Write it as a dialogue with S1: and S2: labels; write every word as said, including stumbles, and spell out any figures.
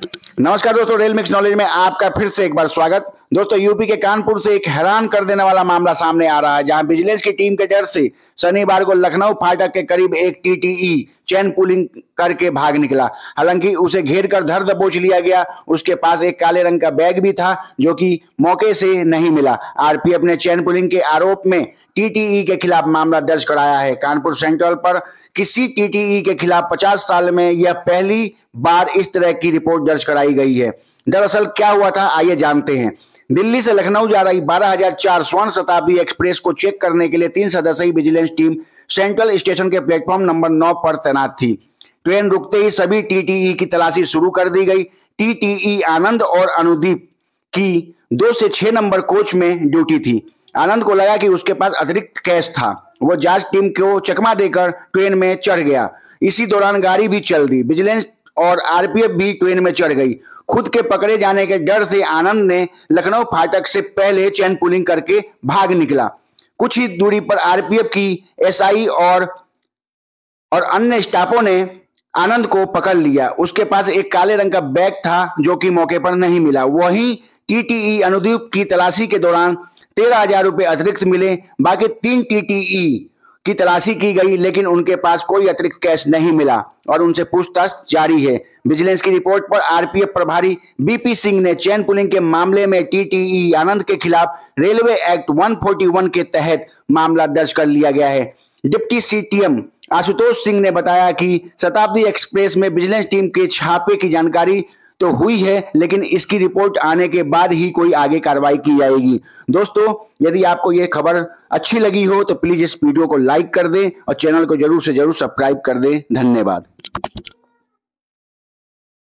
S1: नमस्कार दोस्तों, rail mix knowledge में आपका फिर से एक बार स्वागत। दोस्तों, यूपी के कानपुर से एक हैरान कर देने वाला मामला सामने आ रहा है, जहां विजिलेंस की टीम के डर से शनिवार को लखनऊ फाटक के करीब एक टीटीई चैन पुलिंग करके भाग निकला। हालांकि उसे घेर कर धर दबोच लिया गया। उसके पास एक काले रंग का बैग भी था, जो कि मौके से नहीं मिला। आरपीएफ ने चैन पुलिंग के आरोप में टीटीई के खिलाफ मामला दर्ज कराया है। कानपुर सेंट्रल पर किसी टीटीई के खिलाफ पचास साल में यह पहली बार इस तरह की रिपोर्ट दर्ज कराई गई है। दरअसल क्या हुआ था, आइए जानते हैं। दिल्ली से लखनऊ जा रही बारह हज़ार चार स्वर्ण शताब्दी एक्सप्रेस को चेक करने के लिए तीन सदस्यीय विजिलेंस टीम सेंट्रल स्टेशन के प्लेटफॉर्म नंबर नौ पर तैनात थी। ट्रेन रुकते ही सभी टीटीई की तलाशी शुरू कर दी गई। टीटीई आनंद और अनुदीप की दो से छह नंबर कोच में ड्यूटी थी। आनंद को लगा कि उसके पास अतिरिक्त कैश था। वो जांच टीम को चकमा देकर ट्रेन में चढ़ गया। इसी दौरान गाड़ी भी चल दी। विजिलेंस और आरपीएफ भी ट्रेन में चढ़ गई। खुद के पकड़े जाने के डर से आनंद ने लखनऊ फाटक से पहले चैन पुलिंग करके भाग निकला। कुछ ही दूरी पर आरपीएफ की एसआई और और अन्य स्टाफों ने आनंद को पकड़ लिया। उसके पास एक काले रंग का बैग था, जो कि मौके पर नहीं मिला। वहीं टीटीई अनुदीप की तलाशी के दौरान तेरह हजार रुपये अतिरिक्त मिले। बाकी तीन टीटीई की तलाशी की गई, लेकिन उनके पास कोई अतिरिक्त कैश नहीं मिला और उनसे पूछताछ जारी है। विजिलेंस की रिपोर्ट पर आरपीएफ प्रभारी बीपी सिंह ने चैन पुलिंग के मामले में टीटीई आनंद के खिलाफ रेलवे एक्ट एक सौ इकतालीस के तहत मामला दर्ज कर लिया गया है। डिप्टी सीटीएम आशुतोष सिंह ने बताया कि शताब्दी एक्सप्रेस में विजिलेंस टीम के छापे की जानकारी तो हुई है, लेकिन इसकी रिपोर्ट आने के बाद ही कोई आगे कार्रवाई की जाएगी। दोस्तों, यदि आपको यह खबर अच्छी लगी हो तो प्लीज इस वीडियो को लाइक कर दें और चैनल को जरूर से जरूर सब्सक्राइब कर दें। धन्यवाद।